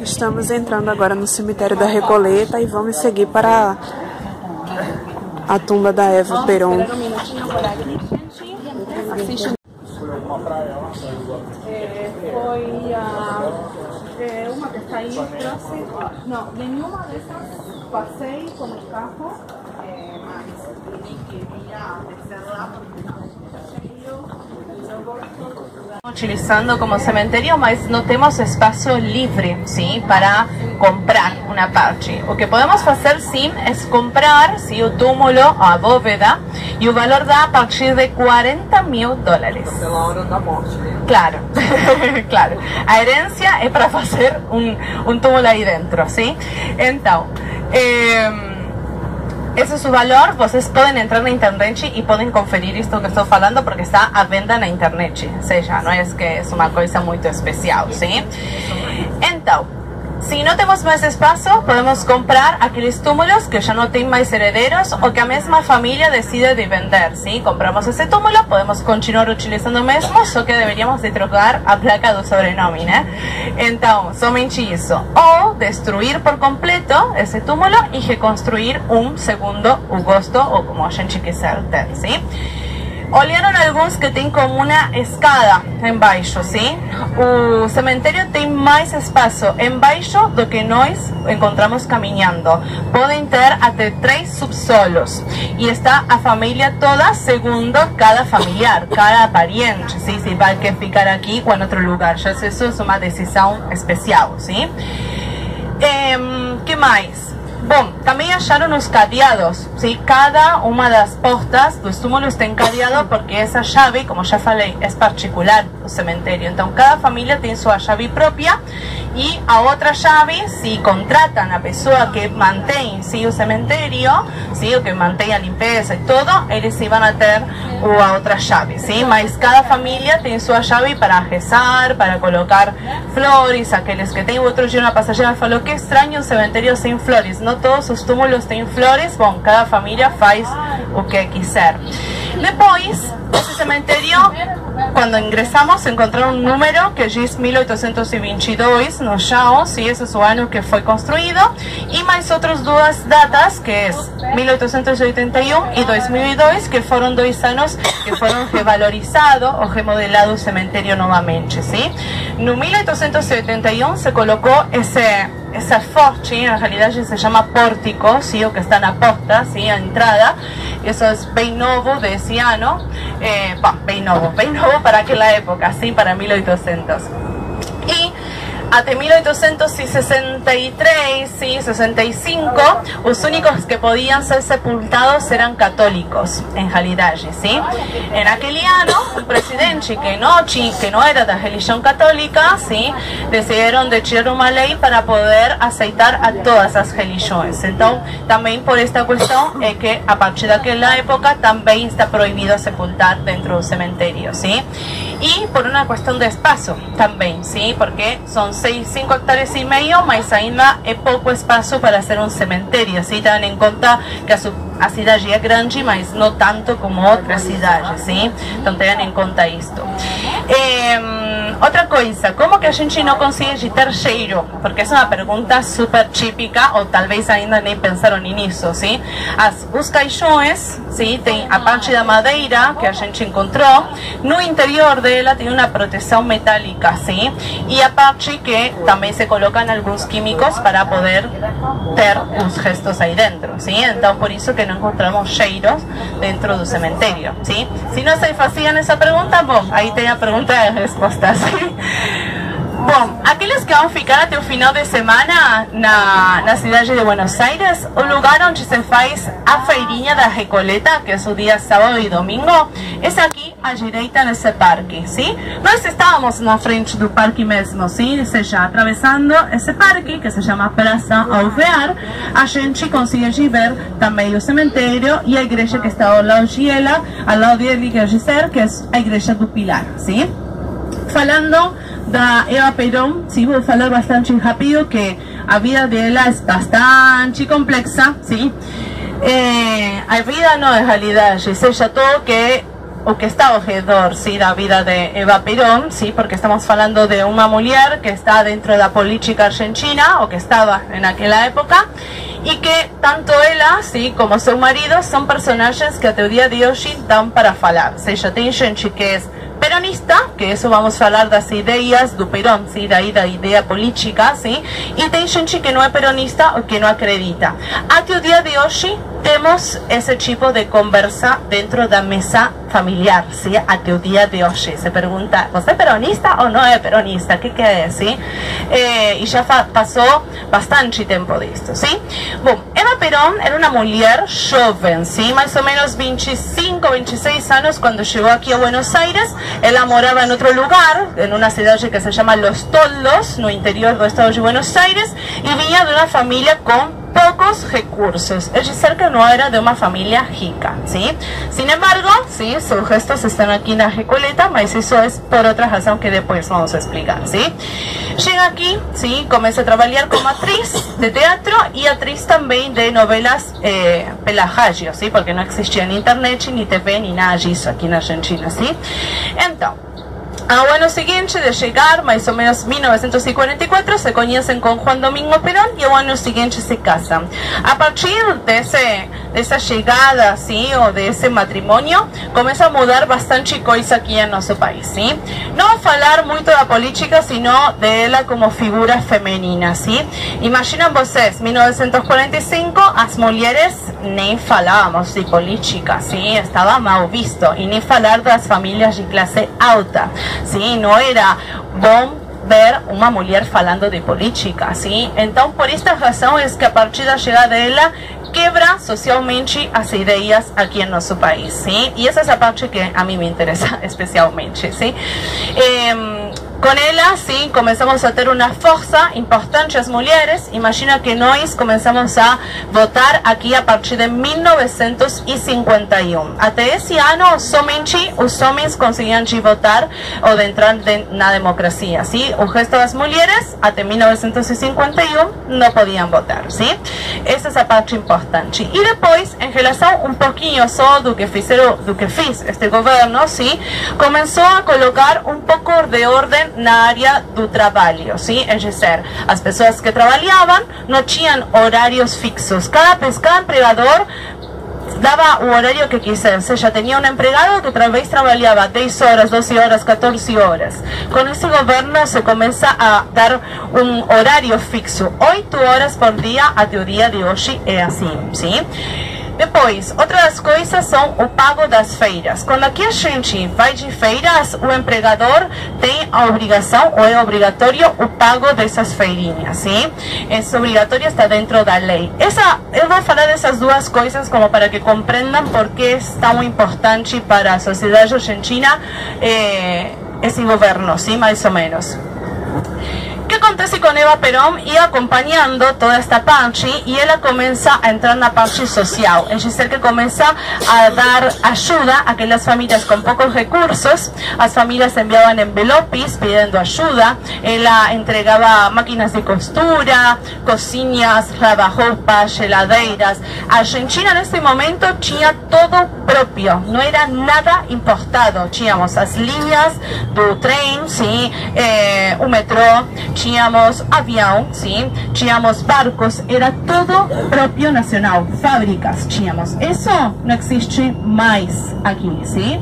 Estamos entrando agora no cemitério da Recoleta e vamos seguir para a tumba da Eva Perón. Foi uma que está aí próximo. Não, nenhuma dessas passei com o carro, mas tinha que ir a descer lá porque não está cheio. Utilizando como cementerio, mas no tenemos espacio libre, ¿sí? Para comprar una parte. Lo que podemos hacer, sí, es comprar, ¿sí? O túmulo, a bóveda, y el valor da a partir de $40.000. Pela hora da morte, né? Claro, claro. A herencia es para hacer un túmulo ahí dentro, ¿sí? Entonces, ese es su valor. Vocês pueden entrar na internet y pueden conferir esto que estoy hablando porque está a venda na internet. O sea, no es que es una cosa muy especial, ¿sí? Entonces, si no tenemos más espacio, podemos comprar aquellos túmulos que ya no tienen más herederos o que a misma familia decide de vender, ¿sí? Compramos ese túmulo, podemos continuar utilizando el mismo, solo que deberíamos de trocar a placa de sobrenome, Entonces, somente eso. O destruir por completo ese túmulo y reconstruir un segundo o gosto, o como a gente quiser ter, ¿sí? Olharam alguns que tem como uma escada embaixo, sim? O cemitério tem mais espaço embaixo do que nós encontramos caminhando. Podem ter até 3 subsolos. E está a família toda segundo cada familiar, cada pariente, sim? Se vai que ficar aqui ou em outro lugar. Já isso é uma decisão especial, sim? Que mais? Bom, também acharam os cadeados, ¿sí? Cada uma das portas dos túmulos tem cadeado porque essa chave, como já falei, é particular do cemitério. Então, cada família tem sua chave própria e a outra chave, se contratam a pessoa que mantém, ¿sí? O cemitério, ¿sí? O que mantém a limpeza e tudo, eles vão a ter a outra chave, ¿sí? Mas cada família tem sua chave para rezar, para colocar flores. Aqueles que tem, outro dia uma passageira falou que estranho o cemitério sem flores. No todos os túmulos têm flores. Bom, cada família faz o que quiser. Depois, esse cemitério, quando ingressamos, encontraram um número que diz 1822 no chão, e esse é o ano que foi construído, e mais outras duas datas, que é 1881 e 2002, que foram 2 anos que foram revalorizados ou remodelados o cemitério novamente, sim? No 1871 se colocou essa forte, en realidad se llama pórtico, ¿sí? O que está na porta, ¿sí? A entrada. Eso es bem novo de ese ano, bem novo para aquela época, ¿sí? Para 1800. Y até 1863, ¿sí? 65, los únicos que podían ser sepultados eran católicos, en realidad, ¿sí? En aquel año, un presidente que no era de religión católica, ¿sí? Decidieron de tirar una ley para poder aceitar a todas las religiones. Entonces, también por esta cuestión es que a partir de aquella época también está prohibido sepultar dentro del cementerio, ¿sí? Y por una cuestión de espacio también, ¿sí? Porque son 5 hectáreas y medio, mas ainda é pouco espaço para ser um cemitério, ¿sí? Tenham em conta que a cidade é grande, mas não tanto como outras cidades, ¿sí? Então tenham em conta isto. Outra coisa, como que a gente não consegue ter cheiro? Porque é uma pergunta super típica, ou talvez ainda nem pensaram nisso, ¿sí? Os caixões, ¿sí? Tem a parte da madeira que a gente encontrou, no interior dela tem uma proteção metálica, ¿sí? E a parte que também se colocam alguns químicos para poder ter os restos aí dentro, ¿sí? Então por isso que não encontramos cheiros dentro do cemitério, ¿sí? Se não se faziam essa pergunta, bom, aí tem a pergunta e a resposta, ¿sí? Bom, aqueles que vão ficar até o final de semana na cidade de Buenos Aires, o lugar onde se faz a feirinha da Recoleta, que é o dia sábado e domingo, é aqui à direita nesse parque, sim? Nós estávamos na frente do parque mesmo, sim? Ou seja, atravessando esse parque, que se chama Praça Alvear, a gente consegue ver também o cemitério e a igreja que está ao lado dele, quer dizer, que é a igreja do Pilar, sim? Falando da Eva Perón, sí, vou falar bastante rápido, que a vida dela é bastante complexa, sí. A vida não é realidade, seja todo que o que está alrededor, ¿sí?, da vida de Eva Perón, ¿sí?, porque estamos hablando de una mujer que está dentro de la política argentina, o que estaba en aquella época, y que tanto ella, ¿sí?, como su marido son personajes que até o día de hoje dan para falar. Ou seja, tem gente que es peronista, que eso vamos a hablar das ideias do Perón, ¿sí?, da idea política, ¿sí?, y tem gente que no es peronista o que no acredita. Até o día de hoje temos ese tipo de conversa dentro da mesa familiar, ¿sí?, até o día de hoje. Se pregunta, ¿você é peronista o no es peronista? ¿Qué es? ¿Sí? Y ya pasó bastante tiempo de esto, ¿sí? Bueno, Eva Perón era una mujer joven, ¿sí?, más o menos 25, 26 años cuando llegó aquí a Buenos Aires. Ella moraba en otro lugar, en una ciudad que se llama Los Toldos, no interior del estado de Buenos Aires, y venía de una familia con pocos recursos, es decir, que no era de una familia rica, ¿sí? Sin embargo, ¿sí?, sus gestos están aquí en la Recoleta, pero eso es por otra razón que después vamos a explicar, ¿sí? Llega aquí, ¿sí?, comienza a trabajar como actriz de teatro y actriz también de novelas pela rádio, ¿sí?, porque no existía ni internet, ni TV, ni nada de eso aquí en Argentina, ¿sí? Entonces, ao ano seguinte de chegar, mais ou menos 1944, se conhecem com Juan Domingo Perón e ao ano seguinte se casam. A partir dessa chegada, assim, ou desse matrimônio, começa a mudar bastante coisa aqui em nosso país, sim? Não vou falar muito da política, sino dela como figura feminina, sim? Imaginem vocês, 1945, as mulheres nem falávamos de política, sim? Estava mal visto, e nem falar das famílias de classe alta. Sí, no era bom ver uma mulher falando de política, ¿sí? Então, por esta razão é que a partir da chegada dela quebra socialmente as ideias aqui em nosso país, ¿sí? E essa é a parte que a mim me interessa especialmente, ¿sí? Com ela, sim, começamos a ter uma força importante as mulheres. Imagina que nós começamos a votar aqui a partir de 1951. Até esse ano, somente os homens conseguiam votar ou de entrar na democracia, sim? O resto das mulheres, até 1951, não podiam votar, sim? Essa é a parte importante. E depois, em relação pouquinho só do que fez este governo, sim, começou a colocar pouco de ordem na área do trabalho, sim? É dizer, as pessoas que trabalhavam não tinham horários fixos. Cada empregador dava o horário que quisesse, ou seja, tinha um empregado que talvez trabalhava 10 horas, 12 horas, 14 horas. Com esse governo se começa a dar um horário fixo, 8 horas por dia, até o dia de hoje é assim, sim? Depois, outras coisas são o pago das feiras. Quando aqui a gente vai de feiras, o empregador tem a obrigação, ou é obrigatório, o pago dessas feirinhas, sim? É obrigatório, está dentro da lei. Eu vou falar dessas duas coisas como para que compreendam por que é tão importante para a sociedade argentina esse governo, sim, mais ou menos. O que acontece com Eva Perón? Ia acompanhando toda esta parte e ela começa a entrar na parte social, é dizer, que começa a dar ajuda a aquelas famílias com poucos recursos. As famílias enviavam envelopes pedindo ajuda, ela entregava máquinas de costura, cozinhas, lava-roupas, geladeiras. A Argentina nesse momento tinha todo próprio, não era nada importado. Tínhamos as linhas do trem, sim, o metrô, tínhamos avião, sim, tínhamos barcos, era todo próprio nacional, fábricas tínhamos. Isso não existe mais aqui, sim?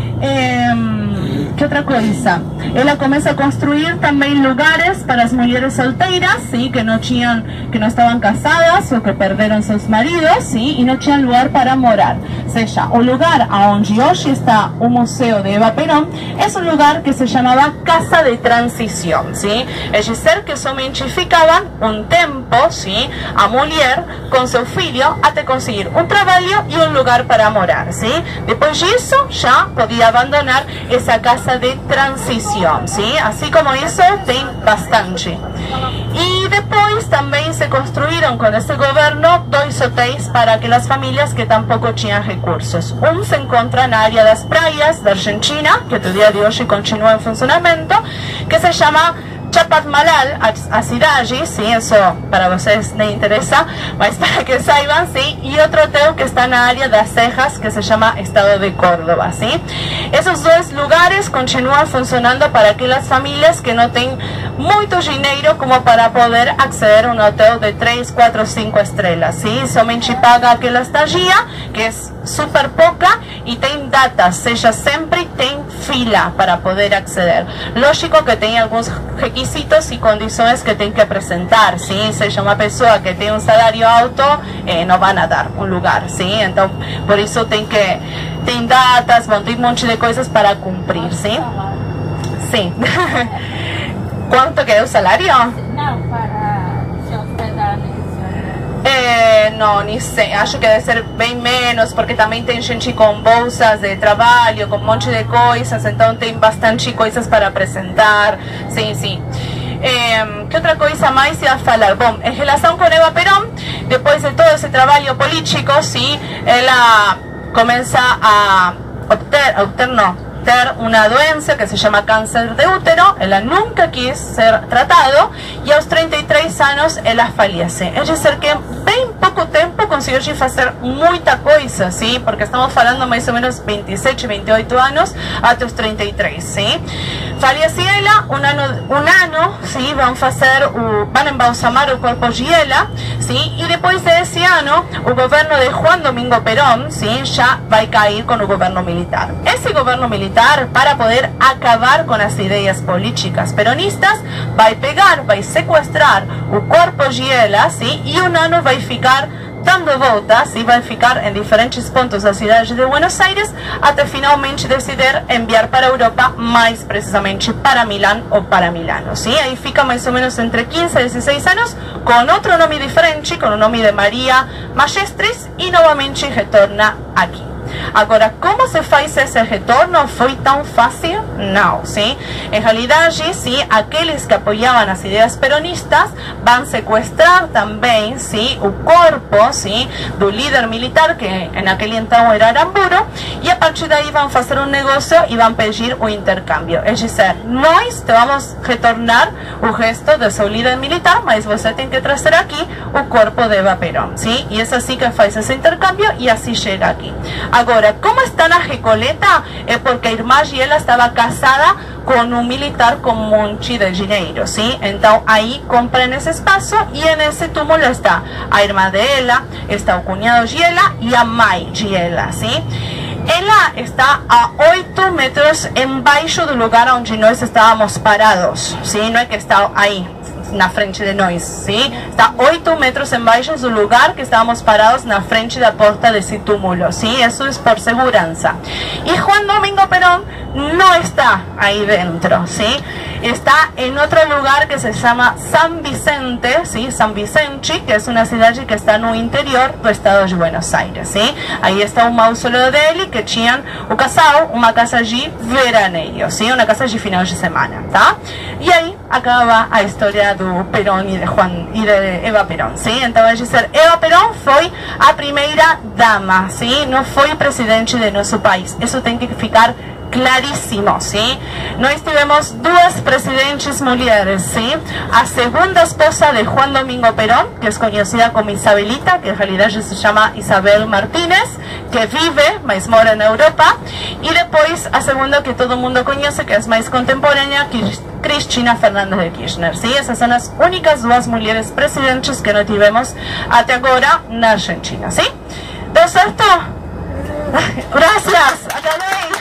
Que outra coisa? Ela começa a construir também lugares para as mulheres solteiras, sim, que não estavam casadas ou que perderam seus maridos, sim, e não tinham lugar para morar. Ou seja, o lugar onde hoje está o Museu de Eva Perón é um lugar que se chamava Casa de Transição, sim? É dizer, que somente ficavam tempo, sim, a mulher com seu filho até conseguir trabalho e lugar para morar, sim? Depois disso, já podia abandonar essa casa de transição, sim? Assim como isso, tem bastante. E depois também se construíram com esse governo 2 hotéis para aquelas famílias que tampouco tinham recursos. Se encontra na área das praias da Argentina, que até o dia de hoje continua em funcionamento, que se chama Chapat Malal, a Siraji, sí, eso para vocês les interesa, mas para que saiban, sí, y otro hotel que está en la área de las Cejas, que se llama Estado de Córdoba, sí. Esos dos lugares continúan funcionando para aquellas familias que no tienen mucho dinero como para poder acceder a un hotel de 3, 4, 5 estrellas, sí. Somente paga aquella estadía, que es súper poca, y tiene datas, seja siempre tiene fila para poder acceder. Lógico que tiene algunos requisitos y condiciones que tienen que presentar, ¿sí? Seja una persona que tiene un salario alto, no van a dar un lugar, ¿sí? Entonces, por eso tienen datas, un montón de cosas para cumplir, ¿sí? Sí. ¿Cuánto queda el salario? No, para se hospedar. No, ni sé, acho que debe ser bem menos, porque también tem gente con bolsas de trabajo, con un montón de cosas, entonces tem bastante cosas para presentar, sí, sí. ¿Qué otra cosa más iba a falar? Bom, en relación con Eva Perón, después de todo ese trabajo político, sí, ella comienza a ter una doença que se llama cáncer de útero. Ella nunca quiso ser tratado y a los 33 años ella fallece. Es decir, que en bem poco tiempo consiguió hacer mucha cosa, ¿sí? Porque estamos hablando más o menos 27, 28 años hasta los 33, ¿sí? Fallece ella, un año, ¿sí? Van a embalsamar el cuerpo de ella, ¿sí? Y después de ese año, el gobierno de Juan Domingo Perón, ¿sí? Ya va a caer con el gobierno militar. Ese gobierno militar, para poder acabar con las ideas políticas peronistas, va a pegar, va a secuestrar el cuerpo de ella, ¿sí? Y un año va a ficar dando voltas y va a ficar en diferentes puntos de la ciudad de Buenos Aires hasta finalmente decidir enviar para Europa, más precisamente para Milán o para Milano, ¿sí? Ahí fica más o menos entre 15 y 16 años con otro nombre diferente, con un nombre de María Magestris, y nuevamente retorna aquí. Ahora, ¿cómo se hace ese retorno? ¿Fue tan fácil? No, ¿sí? En realidad, sí, aquellos que apoyaban las ideas peronistas van a secuestrar también, ¿sí? El cuerpo, ¿sí? Del líder militar, que en aquel entonces era Aramburu, y a partir de ahí van a hacer un negocio y van a pedir un intercambio. Es decir, nosotros te vamos a retornar el gesto de su líder militar, mas você tiene que traer aquí el cuerpo de Eva Perón, ¿sí? Y es así que hace ese intercambio y así llega aquí. Ahora, ¿cómo está la Recoleta? Es porque Irmã Giela estaba casada con un militar con mucho de dinero, ¿sí? Entonces ahí compran ese espacio y en ese túmulo está a Irmã de ella, está el cuñado Giela y a Mai Giela, ¿sí? Ella está a 8 metros embaixo del lugar donde nosotros estábamos parados, ¿sí? No es que está ahí na frente de nós, ¿sí? Está 8 metros embaixo del lugar que estábamos parados na frente da porta desse túmulo, ¿sí? Eso es por segurança. Y Juan Domingo Perón no está ahí dentro, ¿sí? Está en otro lugar que se llama San Vicente, ¿sí? San Vicente, que es una ciudad que está en el interior del estado de Buenos Aires, ¿sí? Ahí está un mausoleo de él que tenían un casal, una casa allí veraneio, ¿sí? Una casa allí final de semana, ¿tá? Y ahí acaba la historia de Perón y de Juan y de Eva Perón, ¿sí? Entonces, Eva Perón fue a primera dama, ¿sí? No fue presidente de nuestro país. Eso tiene que ficar clarísimo, ¿sí? Nós tivemos duas presidentes mulheres, ¿sí? A segunda esposa de Juan Domingo Perón, que es conocida como Isabelita, que en realidad se llama Isabel Martínez, que vive, mas mora en Europa, y después a segunda que todo el mundo conoce, que es más contemporánea, Cristina Fernández de Kirchner, ¿sí? Esas son las únicas dos mujeres presidentes que no tivemos hasta ahora en Argentina, ¿sí? ¿De cierto? Gracias, acabé.